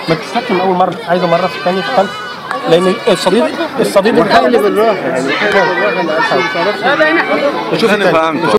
ما تستحمل من اول مره، عايزه مره في الثانيه في الثالثه، لان الصديد بالراحه يعني بالراحه. شوف